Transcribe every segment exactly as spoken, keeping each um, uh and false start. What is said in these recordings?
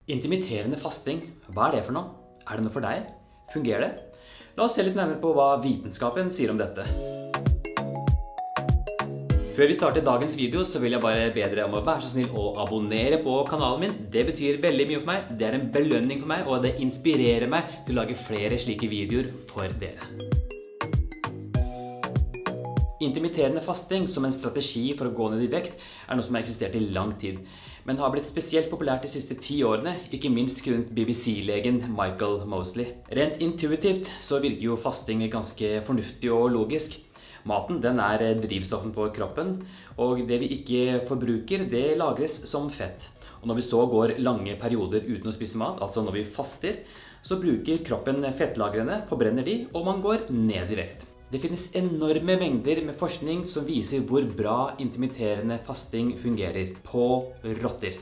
Intermitterende fasting, hva er det for noe? Er det noe for deg? Fungerer det? La oss se litt nærmere på hva vitenskapen sier om dette. Før vi starter dagens video, så vil jeg bare be dere om å være så snill å abonnere på kanalen min. Det betyr veldig mye for meg, det er en belønning for meg, og det inspirerer meg til å lage flere slike videoer for dere. Intermitterende fasting som en strategi for å gå ned i vekt er noe som har eksistert i lang tid, men har blitt spesielt populært de siste ti årene, ikke minst grunnet B B C-legen Michael Mosley. Rent intuitivt så virker jo fasting ganske fornuftig og logisk. Maten, den er drivstoffen for kroppen, og det vi ikke forbruker, det lagres som fett. Og når vi så går lange perioder uten å spise mat, altså når vi faster, så bruker kroppen fettlagrene, forbrenner de, og man går ned i vekt. Det finnes enorme mengder med forskning som viser hvor bra intermitterende fasting fungerer på rotter.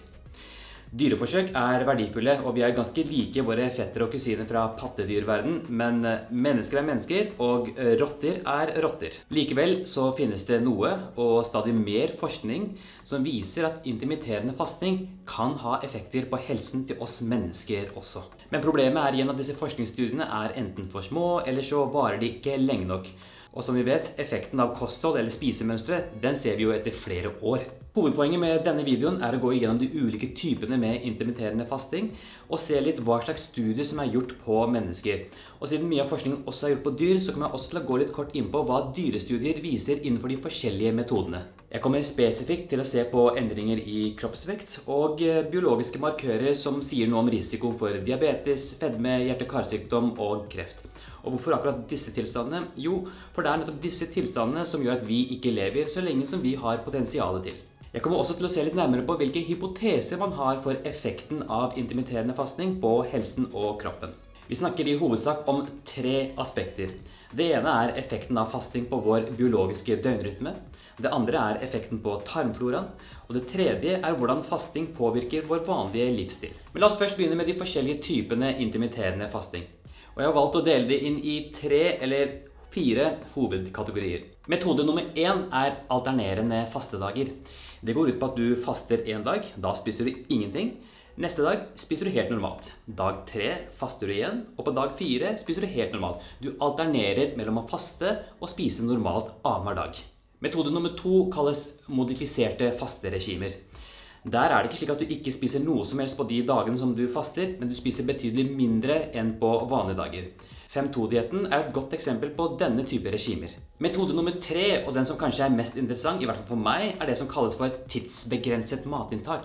Dyreforsøk er verdifulle, og vi er ganske like våre fettere og kusiner fra pattedyrverden, men mennesker er mennesker, og rotter er rotter. Likevel så finnes det noe, og stadig mer forskning, som viser at intermitterende fasting kan ha effekter på helsen til oss mennesker også. Men problemet er igjen at disse forskningsstudiene er enten for små, eller så varer de ikke lenge nok. Og som vi vet, effekten av kosthold eller spisemønstre, den ser vi jo etter flere år. Hovedpoenget med denne videoen er å gå igjennom de ulike typene med intermitterende fasting, og se litt hva slags studier som er gjort på mennesker. Og siden mye av forskningen også er gjort på dyr, så kommer jeg også til å gå litt kort inn på hva dyrestudier viser innenfor de forskjellige metodene. Jeg kommer spesifikt til å se på endringer i kroppsvekt og biologiske markører som sier noe om risiko for diabetes, fedme, hjerte-karsykdom og kreft. Og hvorfor akkurat disse tilstandene? Jo, for det er nettopp disse tilstandene som gjør at vi ikke lever så lenge som vi har potensialet til. Jeg kommer også til å se litt nærmere på hvilke hypoteser man har for effekten av intermitterende fasting på helsen og kroppen. Vi snakker i hovedsak om tre aspekter. Det ene er effekten av fasting på vår biologiske døgnrytme. Det andre er effekten på tarmfloraen. Og det tredje er hvordan fasting påvirker vår vanlige livsstil. Men la oss først begynne med de forskjellige typene intermitterende fasting. Og jeg har valgt å dele det inn i tre eller fire hovedkategorier. Metode nummer én er alternerende fastedager. Det går ut på at du faster en dag, da spiser du ingenting. Neste dag spiser du helt normalt. Dag tre faster du igjen, og på dag fire spiser du helt normalt. Du alternerer mellom å faste og spise normalt annenhver dag. Metode nummer to kalles modifiserte fasteregimer. Der er det ikke slik at du ikke spiser noe som helst på de dagene som du faster, men du spiser betydelig mindre enn på vanlige dager. fem to-dietten er et godt eksempel på denne type regimer. Metode nummer tre, og den som kanskje er mest interessant, i hvert fall for meg, er det som kalles for tidsbegrenset matinntak.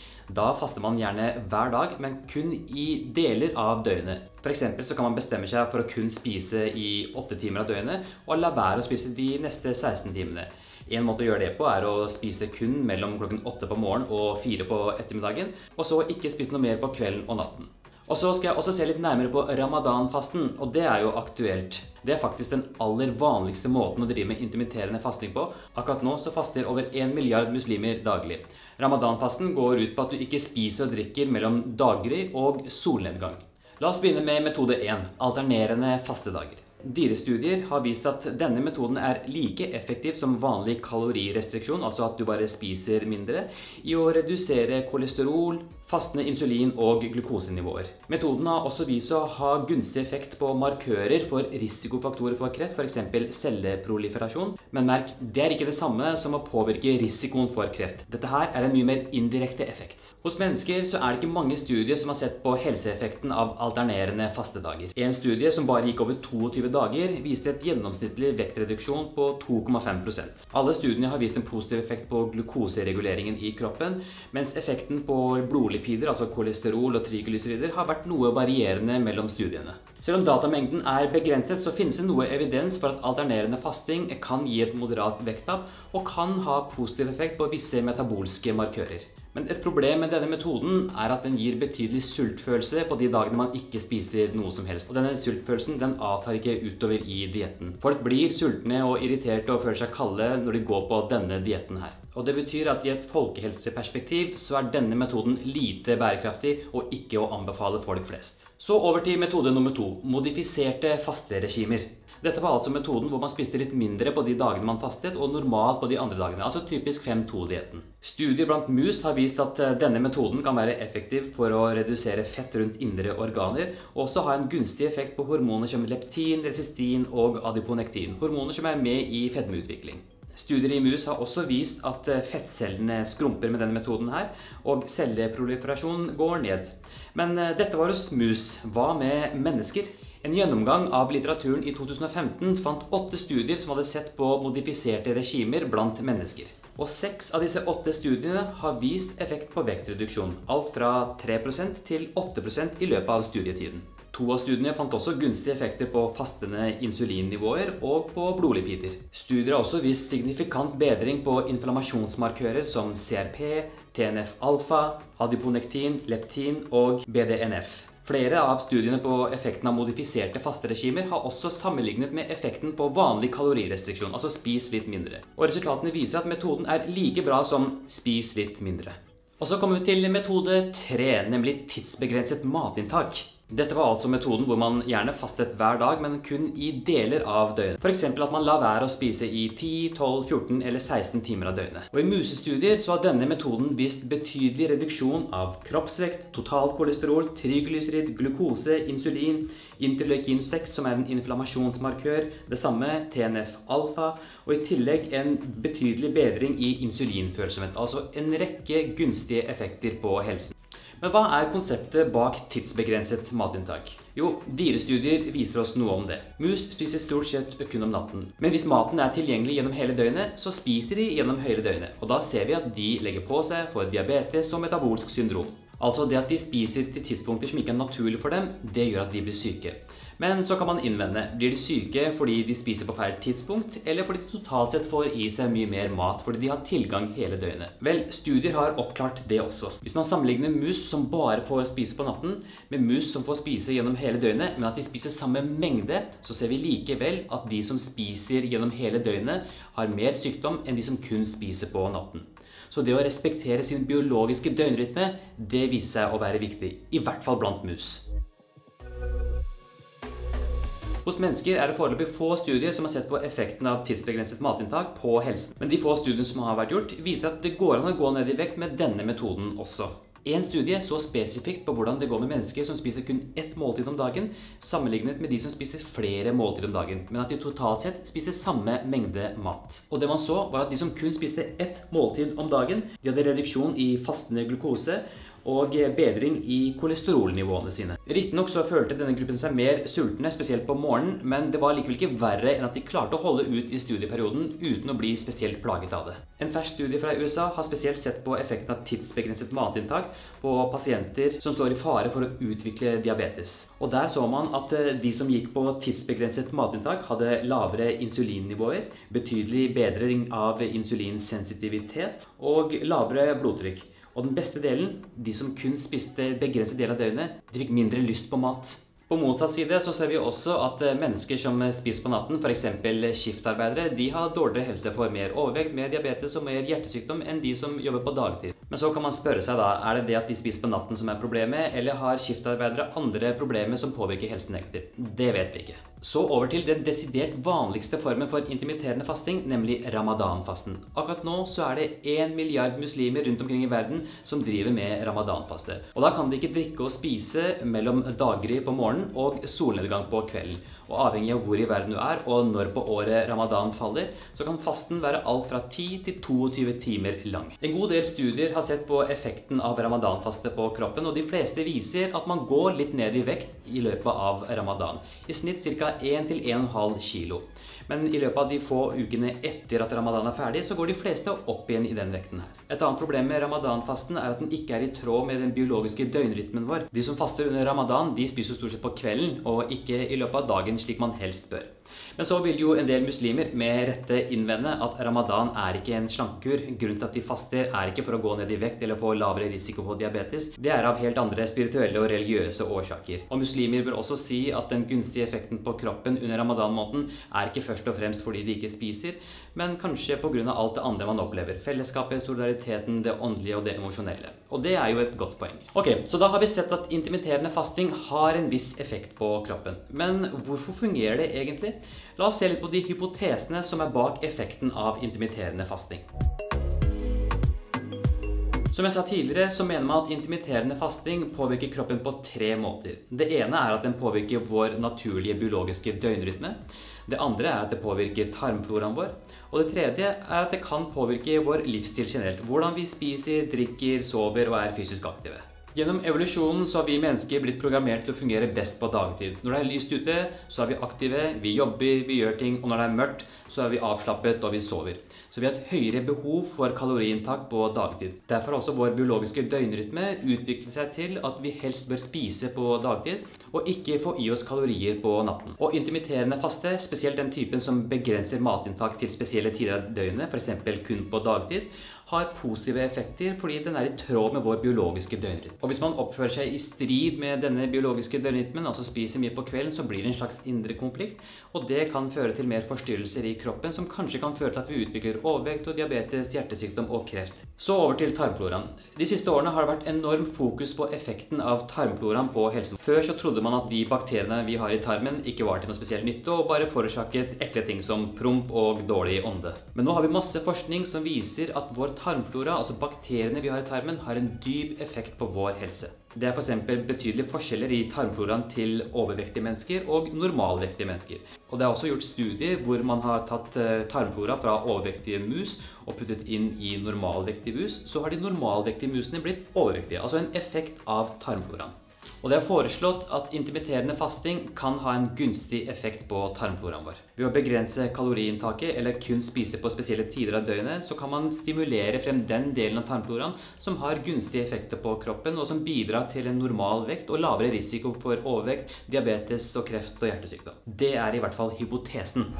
Da faster man gjerne hver dag, men kun i deler av døgnet. For eksempel så kan man bestemme seg for å kun spise i åtte timer av døgnet, og la være å spise de neste seksten timene. En måte å gjøre det på er å spise kun mellom klokken åtte på morgen og fire på ettermiddagen, og så ikke spise noe mer på kvelden og natten. Og så skal jeg også se litt nærmere på ramadan-fasten, og det er jo aktuelt. Det er faktisk den aller vanligste måten å drive med intermitterende fasting på. Akkurat nå så faster over en milliard muslimer daglig. Ramadan-fasten går ut på at du ikke spiser og drikker mellom daggry og solnedgang. La oss begynne med metode én, alternerende fastedager. Dyrestudier har vist at denne metoden er like effektiv som vanlig kalorirestriksjon, altså at du bare spiser mindre, i å redusere kolesterol, fastende insulin og glukosenivåer. Metoden har også vist å ha gunstig effekt på markører for risikofaktorer for kreft, for eksempel celleproliferasjon. Men merk, det er ikke det samme som å påvirke risikoen for kreft. Dette her er en mye mer indirekte effekt. Hos mennesker så er det ikke mange studier som har sett på helseeffekten av alternerende fastedager. En studie som bare gikk over toogtyve dager viste et gjennomsnittlig vektreduksjon på to komma fem prosent. Alle studiene har vist en positiv effekt på glukosereguleringen i kroppen, mens effekten på blodlipider, altså kolesterol og triglycerider, har vært noe varierende mellom studiene. Selv om datamengden er begrenset, så finnes det noe evidens for at alternerende fasting kan gi et moderat vekttap og kan ha positiv effekt på visse metabolske markører. Men et problem med denne metoden er at den gir betydelig sultfølelse på de dagene man ikke spiser noe som helst. Og denne sultfølelsen den avtar ikke utover i dietten. Folk blir sultne og irriterte og føler seg kalde når de går på denne dietten her. Og det betyr at i et folkehelseperspektiv så er denne metoden lite bærekraftig og ikke å anbefale folk flest. Så over til metode nummer to, modifiserte fasteregimer. Dette var altså metoden hvor man spiste litt mindre på de dagene man fastet, og normalt på de andre dagene, altså typisk fem to-dietten. Studier blant mus har vist at denne metoden kan være effektiv for å redusere fett rundt indre organer, og også ha en gunstig effekt på hormoner som leptin, resistin og adiponektin, hormoner som er med i fedmeutvikling. Studier i mus har også vist at fettcellene skrumper med denne metoden her, og celleproliferasjon går ned. Men dette var hos mus. Hva med mennesker? En gjennomgang av litteraturen i to tusen og femten fant åtte studier som hadde sett på modifiserte regimer blant mennesker. Og seks av disse åtte studiene har vist effekt på vektreduksjon, alt fra tre prosent til åtte prosent i løpet av studietiden. To av studiene fant også gunstige effekter på fastende insulinnivåer og på blodlipider. Studier har også vist signifikant bedring på inflammasjonsmarkører som C R P, T N F alfa, adiponektin, leptin og B D N F. Flere av studiene på effekten av modifiserte fasteregimer har også sammenlignet med effekten på vanlig kalorirestriksjon, altså spis litt mindre. Og resultatene viser at metoden er like bra som spis litt mindre. Og så kommer vi til metode tre, nemlig tidsbegrenset matinntak. Dette var altså metoden hvor man gjerne fastet hver dag, men kun i deler av døgnet. For eksempel at man la være å spise i ti, tolv, fjorten eller seksten timer av døgnet. Og i musestudier så har denne metoden vist betydelig reduksjon av kroppsvekt, totalt kolesterol, triglycerid, glukose, insulin, interleukin seks som er en inflammasjonsmarkør, det samme T N F alfa, og i tillegg en betydelig bedring i insulinfølsomhet, altså en rekke gunstige effekter på helsen. Men hva er konseptet bak tidsbegrenset matinntak? Jo, dyrestudier viser oss noe om det. Mus spiser stort sett kun om natten. Men hvis maten er tilgjengelig gjennom hele døgnet, så spiser de gjennom hele døgnet. Og da ser vi at de legger på seg for diabetes og metabolsk syndrom. Altså det at de spiser til tidspunkter som ikke er naturlig for dem, det gjør at de blir syke. Men så kan man innvende, blir de syke fordi de spiser på feil tidspunkt, eller fordi de totalt sett får i seg mye mer mat fordi de har tilgang hele døgnet? Vel, studier har oppklart det også. Hvis man sammenligner mus som bare får spise på natten, med mus som får spise gjennom hele døgnet, men at de spiser samme mengde, så ser vi likevel at de som spiser gjennom hele døgnet har mer sykdom enn de som kun spiser på natten. Så det å respektere sin biologiske døgnrytme, det viser seg å være viktig, i hvert fall blant mus. Hos mennesker er det foreløpig få studier som har sett på effekten av tidsbegrenset matinntak på helsen. Men de få studiene som har vært gjort, viser at det går an å gå ned i vekt med denne metoden også. En studie så spesifikt på hvordan det går med mennesker som spiser kun ett måltid om dagen, sammenlignet med de som spiser flere måltid om dagen, men at de totalt sett spiser samme mengde mat. Og det man så var at de som kun spiste ett måltid om dagen, de hadde reduksjon i fastende glukose, og bedring i kolesterolnivåene sine. Riktignok så følte denne gruppen seg mer sultne, spesielt på morgenen, men det var likevel ikke verre enn at de klarte å holde ut i studieperioden uten å bli spesielt plaget av det. En fersk studie fra U S A har spesielt sett på effekten av tidsbegrenset matinntak på pasienter som står i fare for å utvikle diabetes. Og der så man at de som gikk på tidsbegrenset matinntak hadde lavere insulinnivåer, betydelig bedring av insulinsensitivitet og lavere blodtrykk. Og den beste delen, de som kun spiste begrenset del av døgnet, de fikk mindre lyst på mat. På motsatt side så ser vi også at mennesker som spiser på natten, for eksempel skiftarbeidere, de har dårligere helse for mer overvekt, mer diabetes og mer hjertesykdom enn de som jobber på dagtid. Men så kan man spørre seg da, er det det at de spiser på natten som er problemet, eller har skiftarbeidere andre problemer som påvirker helsen negativt? Det vet vi ikke. Så over til den desidert vanligste formen for intermitterende fasting, nemlig ramadanfasten. Akkurat nå så er det en milliard muslimer rundt omkring i verden som driver med ramadanfaste. Og da kan de ikke drikke og spise mellom daggry på morgenen og solnedgang på kvelden. Og avhengig av hvor i verden du er og når på året ramadan faller, så kan fasten være alt fra ti til toogtyve timer lang. En god del studier har sett på effekten av ramadanfaste på kroppen, og de fleste viser at man går litt ned i vekt i løpet av ramadan. I snitt ca. en til en komma fem kilo. Men i løpet av de få ukene etter at ramadan er ferdig, så går de fleste opp igjen i den vekten her. Et annet problem med ramadanfasten er at den ikke er i tråd med den biologiske døgnrytmen vår. De som faster under ramadan, de spiser stort sett på kvelden, og ikke i løpet av dagen slik man helst bør. Men så vil jo en del muslimer med rette innvende at ramadan er ikke en slankekur. Grunnen til at de faster er ikke for å gå ned i vekt eller få lavere risiko for diabetes. Det er av helt andre spirituelle og religiøse årsaker. Og muslimer vil også si at den gunstige effekten på kroppen under ramadan-måneden er ikke først først og fremst fordi de ikke spiser, men kanskje på grunn av alt det andre man opplever. Fellesskapet, solidariteten, det åndelige og det emosjonelle. Og det er jo et godt poeng. Ok, så da har vi sett at intermitterende fasting har en viss effekt på kroppen. Men hvorfor fungerer det egentlig? La oss se litt på de hypotesene som er bak effekten av intermitterende fasting. Som jeg sa tidligere, så mener man at intermitterende fasting påvirker kroppen på tre måter. Det ene er at den påvirker vår naturlige biologiske døgnrytme. Det andre er at det påvirker tarmfloraen vår. Og det tredje er at det kan påvirke vår livsstil generelt. Hvordan vi spiser, drikker, sover og er fysisk aktive. Gjennom evolusjonen så har vi mennesker blitt programmert til å fungere best på dagtid. Når det er lyst ute, så er vi aktive, vi jobber, vi gjør ting, og når det er mørkt, så er vi avslappet og vi sover. Så vi har et høyere behov for kaloriinntak på dagtid. Derfor har også vår biologiske døgnrytme utviklet seg til at vi helst bør spise på dagtid, og ikke få i oss kalorier på natten. Og intermitterende faste, spesielt den typen som begrenser matinntak til spesielle tider av døgnet, for eksempel kun på dagtid, har positive effekter fordi den er i tråd med vår biologiske døgnrytme. Og hvis man oppfører seg i strid med denne biologiske døgnrytmen, altså spiser mye på kvelden, så blir det en slags indre konflikt, og det kan føre til mer forstyrrelser i kroppen, som kanskje kan føre til at vi utvikler overvekt og diabetes, hjertesykdom og kreft. Så over til tarmfloraen. De siste årene har det vært enormt fokus på effekten av tarmfloraen på helsen. Før så trodde man at de bakteriene vi har i tarmen ikke var til noe spesiell nytte, og bare forårsaket ekle ting som promp og dårlig ånde. Men nå har vi masse forskning som viser at vår tarmflora, altså bakteriene vi har i tarmen, har en dyp effekt på vår helse. Det er for eksempel betydelige forskjeller i tarmfloraen til overvektige mennesker og normalvektige mennesker. Og det er også gjort studier hvor man har tatt tarmflora fra overvektige mus og puttet inn i normalvektige mus, så har de normalvektige musene blitt overvektige, altså en effekt av tarmfloraen. Og det er foreslått at intermitterende fasting kan ha en gunstig effekt på tarmfloraen vår. Ved å begrense kaloriinntaket eller kun spise på spesielle tider av døgnet, så kan man stimulere frem den delen av tarmfloraen som har gunstige effekter på kroppen, og som bidrar til en normal vekt og lavere risiko for overvekt, diabetes og kreft og hjertesykdom. Det er i hvert fall hypotesen.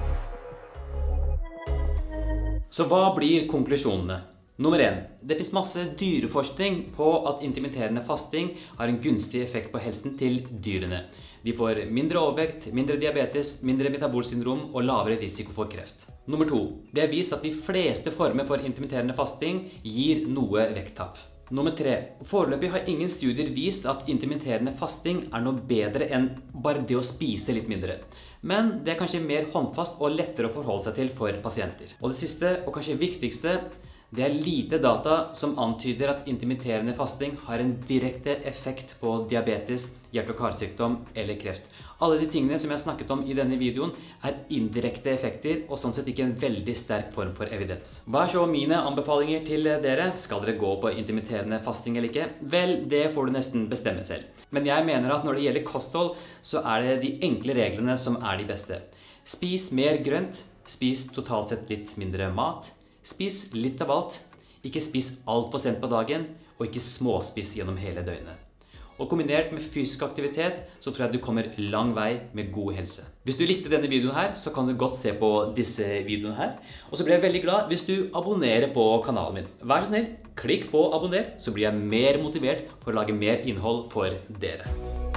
Så hva blir konklusjonene? Nummer én. Det finnes masse dyreforskning på at intermitterende fasting har en gunstig effekt på helsen til dyrene. De får mindre overvekt, mindre diabetes, mindre metabolsyndrom og lavere risiko for kreft. Nummer to. Det er vist at de fleste former for intermitterende fasting gir noe vekttap. Nummer tre. Foreløpig har ingen studier vist at intermitterende fasting er noe bedre enn bare det å spise litt mindre. Men det er kanskje mer håndfast og lettere å forholde seg til for pasienter. Og det siste, og kanskje viktigste, det er lite data som antyder at intermitterende fasting har en direkte effekt på diabetes, hjerte- og karsykdom eller kreft. Alle de tingene som jeg har snakket om i denne videoen er indirekte effekter og sånn sett ikke en veldig sterk form for evidens. Hva er så mine anbefalinger til dere? Skal dere gå på intermitterende fasting eller ikke? Vel, det får du nesten bestemme selv. Men jeg mener at når det gjelder kosthold, så er det de enkle reglene som er de beste. Spis mer grønt, spis totalt sett litt mindre mat. Spis litt av alt, ikke spis alt for sent på dagen, og ikke småspis gjennom hele døgnet. Og kombinert med fysisk aktivitet, så tror jeg du kommer lang vei med god helse. Hvis du likte denne videoen her, så kan du godt se på disse videoene her. Og så blir jeg veldig glad hvis du abonnerer på kanalen min. Vær så snill, klikk på abonner, så blir jeg mer motivert for å lage mer innhold for dere.